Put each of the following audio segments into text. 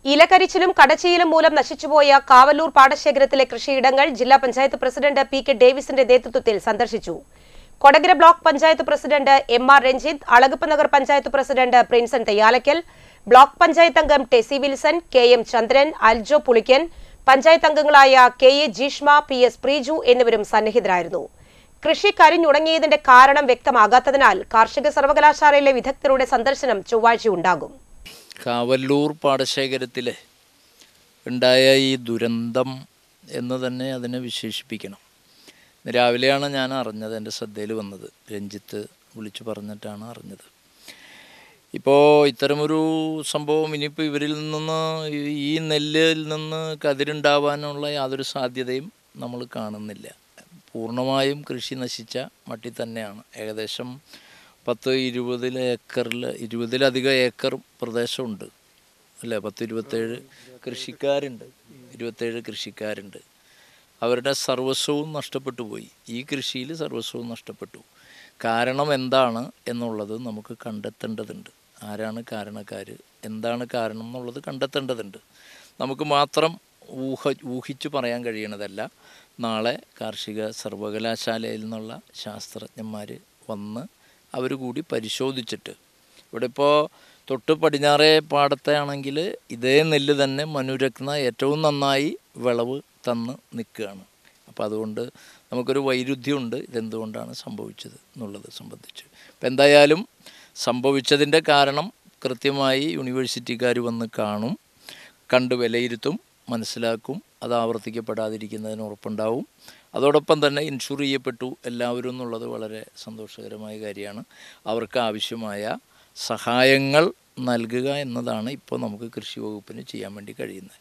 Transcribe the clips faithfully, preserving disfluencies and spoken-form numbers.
ഇലകരിച്ചിലും കടച്ചിയിലും മൂലം നശിച്ചുപോയ കാവല്ലൂർ പാടശേഖരത്തിലെ കൃഷിയിടങ്ങൾ ജില്ലാ പഞ്ചായത്ത് പ്രസിഡന്റ് പി കെ ഡേവിസിന്റെ നേതൃത്വത്തിൽ സന്ദർശിച്ചു. Kodakara block panchayat president M R Ranjith, Alagappa Nagar panchayat president Prinson Thayyalakkal, block panchayat അംഗം ടെസി വിൽസൺ, കെ എം ചന്ദ്രൻ, അൽജോ പുളിക്കൻ, പഞ്ചായത്ത് അംഗങ്ങളായ K A Jeeshma, P S Preeju എന്നിവരും സന്നിഹിതരായിരുന്നു. കൃഷി കരിഞ്ഞുണങ്ങിയതിന്റെ കാരണം വ്യക്തമാകാത്തതിനാൽ കാർഷിക സർവകലാശാലയിലെ വിദഗ്ധരുടെ സന്ദർശനം ചൊവ്വാഴ്ച ഉണ്ടാകും. കാവല്ലൂർ പാടശേഖരത്തിൽ ഉണ്ടായ ഈ ദുരന്തം എന്ന് തന്നെ അതിനെ വിശേഷിപ്പിക്കണം. രാവിലെയാണ് ഞാൻ അറിഞ്ഞത്, എൻ്റെ ശ്രദ്ധയിൽ വന്നത്. രഞ്ജിത്ത് വിളിച്ചു പറഞ്ഞിട്ടാണ് അറിഞ്ഞത്. ഇപ്പോൾ ഇത്തരമൊരു സംഭവം ഇനിയിപ്പോൾ ഇവരിൽ നിന്ന് ഈ നെല്ലിൽ നിന്ന് കതിരുണ്ടാവാനുള്ള യാതൊരു സാധ്യതയും നമ്മൾ കാണുന്നില്ല. പൂർണ്ണമായും കൃഷി നശിച്ച മട്ടിൽ തന്നെയാണ്. ഏകദേശം പത്ത് ഇരുപതിൽ ഏക്കറിൽ ഇരുപതിലധികം ഏക്കർ പ്രദേശമുണ്ട് അല്ലേ. പത്ത് ഇരുപത്തേഴ് കൃഷിക്കാരുണ്ട് ഇരുപത്തേഴ് കൃഷിക്കാരുണ്ട് അവരുടെ സർവസ്വവും നഷ്ടപ്പെട്ടു പോയി. ഈ കൃഷിയിൽ സർവസ്വവും നഷ്ടപ്പെട്ടു. കാരണം എന്താണ് എന്നുള്ളത് നമുക്ക് കണ്ടെത്തേണ്ടതുണ്ട്. ആരാണ് കാരണക്കാർ, എന്താണ് കാരണം എന്നുള്ളത് കണ്ടെത്തേണ്ടതുണ്ട്. നമുക്ക് മാത്രം ഊഹ ഊഹിച്ചു പറയാൻ കഴിയണതല്ല. നാളെ കാർഷിക സർവകലാശാലയിൽ നിന്നുള്ള ശാസ്ത്രജ്ഞന്മാർ വന്ന് അവർ കൂടി പരിശോധിച്ചിട്ട്, ഇവിടെ ഇപ്പോൾ തൊട്ട് പടിഞ്ഞാറേ പാടത്തെ ആണെങ്കിൽ ഇതേ നെല്ല് തന്നെ മനുരത്ന ഏറ്റവും നന്നായി വിളവ് തന്ന് നിൽക്കുകയാണ്. അപ്പോൾ അതുകൊണ്ട് നമുക്കൊരു വൈരുദ്ധ്യമുണ്ട് ഇതെന്തുകൊണ്ടാണ് സംഭവിച്ചത് എന്നുള്ളത് സംബന്ധിച്ച്. അപ്പോൾ എന്തായാലും സംഭവിച്ചതിൻ്റെ കാരണം കൃത്യമായി യൂണിവേഴ്സിറ്റിക്കാർ വന്ന് കാണും, കണ്ട് വിലയിരുത്തും, മനസ്സിലാക്കും. അത് ആവർത്തിക്കപ്പെടാതിരിക്കുന്നതിന് ഉറപ്പുണ്ടാവും. അതോടൊപ്പം തന്നെ ഇൻഷുർ ചെയ്യപ്പെട്ടു എല്ലാവരും എന്നുള്ളത് വളരെ സന്തോഷകരമായ കാര്യമാണ്. അവർക്ക് ആവശ്യമായ സഹായങ്ങൾ നൽകുക എന്നതാണ് ഇപ്പോൾ നമുക്ക് കൃഷി വകുപ്പിന് ചെയ്യാൻ വേണ്ടി കഴിയുന്നത്.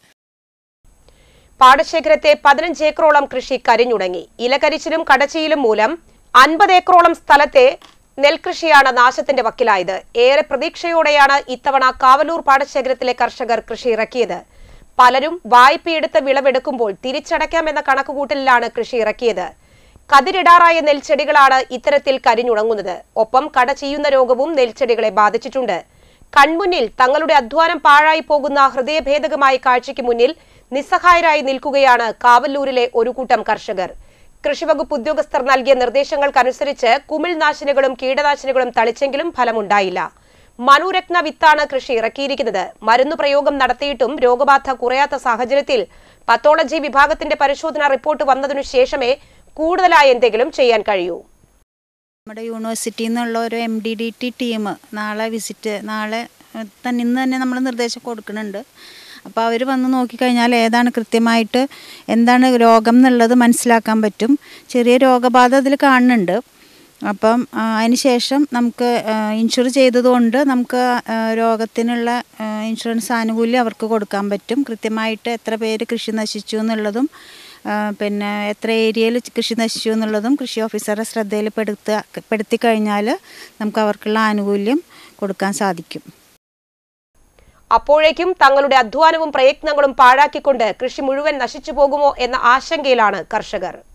പാടശേഖരത്തെ പതിനഞ്ച് ഏക്കറോളം കൃഷി കരിഞ്ഞുടങ്ങി. ഇലകരിച്ചിലും കടച്ചിയിലും മൂലം അൻപത് ഏക്കറോളം സ്ഥലത്തെ നെൽകൃഷിയാണ് നാശത്തിന്റെ വക്കിലായത്. ഏറെ പ്രതീക്ഷയോടെയാണ് ഇത്തവണ കാവല്ലൂർ പാടശേഖരത്തിലെ കർഷകർ കൃഷി ഇറക്കിയത്. പലരും വായ്പയെടുത്ത് വിളവെടുക്കുമ്പോൾ തിരിച്ചടയ്ക്കാമെന്ന കണക്കുകൂട്ടലിലാണ് കൃഷി ഇറക്കിയത്. കതിരിടാറായ നെൽച്ചെടികളാണ് ഇത്തരത്തിൽ കരിഞ്ഞുണങ്ങുന്നത്. ഒപ്പം കട ചെയ്യുന്ന രോഗവും നെൽച്ചെടികളെ ബാധിച്ചിട്ടുണ്ട്. കൺമുന്നിൽ തങ്ങളുടെ അധ്വാനം പാഴായി പോകുന്ന ഹൃദയഭേദകമായ കാഴ്ചയ്ക്ക് മുന്നിൽ നിസ്സഹായരായി നിൽക്കുകയാണ് കാവല്ലൂരിലെ ഒരു കൂട്ടം കർഷകർ. കൃഷിവകുപ്പ് ഉദ്യോഗസ്ഥർ നൽകിയ നിർദ്ദേശങ്ങൾക്കനുസരിച്ച് കുമിൾനാശിനികളും കീടനാശിനികളും തളിച്ചെങ്കിലും ഫലമുണ്ടായില്ല. മനുരത്ന വിത്താണ് കൃഷി ഇറക്കിയിരിക്കുന്നത്. മരുന്നു പ്രയോഗം നടത്തിയിട്ടും രോഗബാധ കുറയാത്ത സാഹചര്യത്തിൽ പത്തോളജി വിഭാഗത്തിന്റെ പരിശോധനാ റിപ്പോർട്ട് വന്നതിനു ശേഷമേ കൂടുതലായി എന്തെങ്കിലും ചെയ്യാൻ കഴിയൂ. നമ്മുടെ യൂണിവേഴ്സിറ്റിയിൽ നിന്നുള്ള ഒരു M D D T team നാളെ വിസിറ്റ് നാളെ തന്നെ ഇന്ന് തന്നെ നമ്മൾ നിർദ്ദേശം കൊടുക്കുന്നുണ്ട്. അപ്പോൾ അവർ വന്ന് നോക്കിക്കഴിഞ്ഞാൽ ഏതാണ് കൃത്യമായിട്ട് എന്താണ് രോഗം എന്നുള്ളത് മനസ്സിലാക്കാൻ പറ്റും. ചെറിയ രോഗബാധ അതിൽ കാണുന്നുണ്ട്. അപ്പം അതിന് ശേഷം നമുക്ക് ഇൻഷുർ ചെയ്തതുകൊണ്ട് നമുക്ക് രോഗത്തിനുള്ള ഇൻഷുറൻസ് ആനുകൂല്യം അവർക്ക് കൊടുക്കാൻ പറ്റും. കൃത്യമായിട്ട് എത്ര പേര് കൃഷി നശിച്ചു എന്നുള്ളതും പിന്നെ എത്ര ഏരിയയിൽ കൃഷി നശിച്ചു എന്നുള്ളതും കൃഷി ഓഫീസറുടെ ശ്രദ്ധയിൽ പെടുത്തുക പെടുത്തി കഴിഞ്ഞാൽ നമുക്ക് അവർക്കുള്ള ആനുകൂല്യം കൊടുക്കാൻ സാധിക്കും. അപ്പോഴേക്കും തങ്ങളുടെ അധ്വാനവും പ്രയത്നങ്ങളും പാഴാക്കിക്കൊണ്ട് കൃഷി മുഴുവൻ നശിച്ചു പോകുമോ എന്ന ആശങ്കയിലാണ് കർഷകർ.